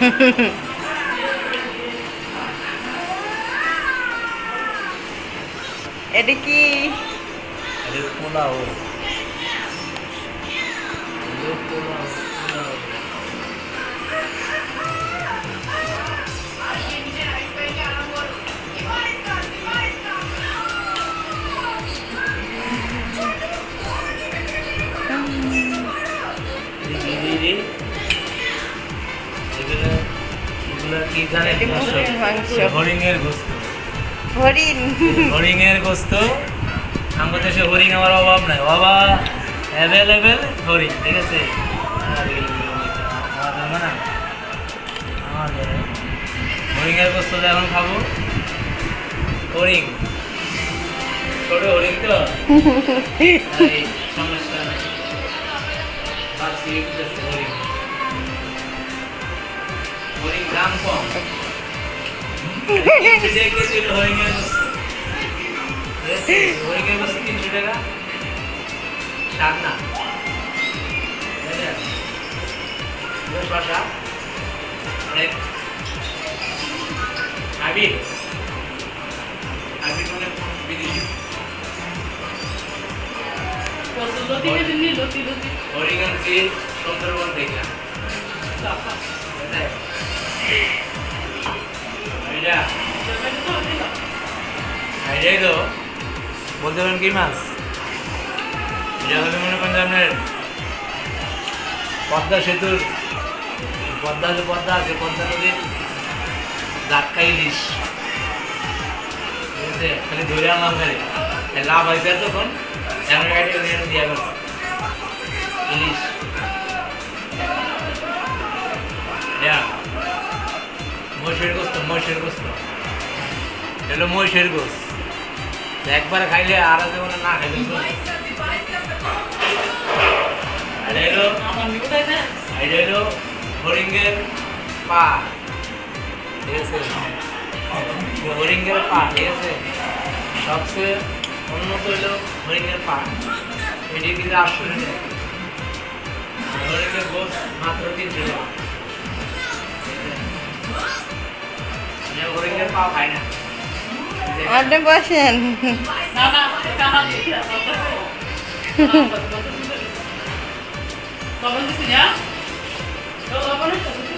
এটা কি? পোলাও। হরিণের গোস্ত। হরিণের গোস্ত। আমাদের দেশে হরিণ আমার অভাব নাই, বাবা অ্যাভেলেবেল হরিণ, ঠিক আছে। আমাদের হরিণের গোস্ত এখন খাবো। হরিণ ছোট হরিণ তো সমস্যা নাই। হরিণ হরিণ দাম কম। হরিণের গোস্ত 300 টাকা। স্বাদ না শশা হাইব্রিড মানে বিদেশি। হরিণ আনছি সুন্দরবন থেকে। বলতে পারেন কি মাছ? এটা হলে মনে করেন যে আপনার পদ্মা সেতুর পদ্মা আছে, পদ্মা নদীর জাটকা ইলিশ, ঠিক আছে। খালি ধরে আনলাম, খালি লাভ হয়েছে তখন দিয়া করছে ইলিশ। মহিষের গোস্ত, মহিষের গোস্ত হলো মহিষের গোস্ত। একবার খাইলে আর যেমন না খাইলে হলো হরিণের পা, ঠিক আছে। হরিণের পা, ঠিক আছে। সবচেয়ে উন্নত হলো হরিণের পা, এটি কিন্তু 800 টাকা। হরিণের গোস্ত মাত্র 300 টাকা। হরিণের পা খাই না। আপনি বসেন। লবণ দিছি না?